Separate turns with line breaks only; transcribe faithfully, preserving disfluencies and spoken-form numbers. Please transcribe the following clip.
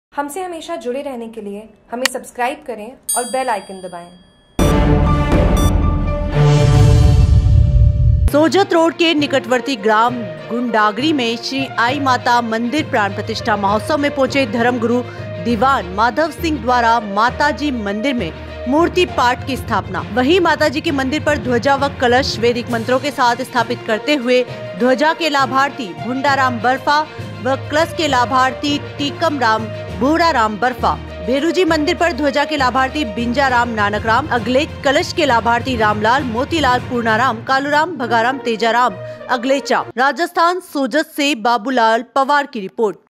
हमसे हमेशा जुड़े रहने के लिए हमें सब्सक्राइब करें और बेल आइकन दबाएं।
सोजत रोड के निकटवर्ती ग्राम गुंडागरी में श्री आई माता मंदिर प्राण प्रतिष्ठा महोत्सव में पहुंचे धर्मगुरु दीवान माधव सिंह द्वारा माता जी मंदिर में मूर्ति पाठ की स्थापना। वहीं माता जी के मंदिर पर ध्वजा व कलश वैदिक मंत्रों के साथ स्थापित करते हुए ध्वजा के लाभार्थी भुंडाराम बर्फा व कलश के लाभार्थी टीकम राम भूरा राम बर्फा। भेरूजी मंदिर पर ध्वजा के लाभार्थी बिंजा राम नानक राम अगले, कलश के लाभार्थी रामलाल मोतीलाल पूर्णाराम कालूराम भगाराम तेजाराम अगलेचा। राजस्थान सोजत से बाबूलाल पवार की रिपोर्ट।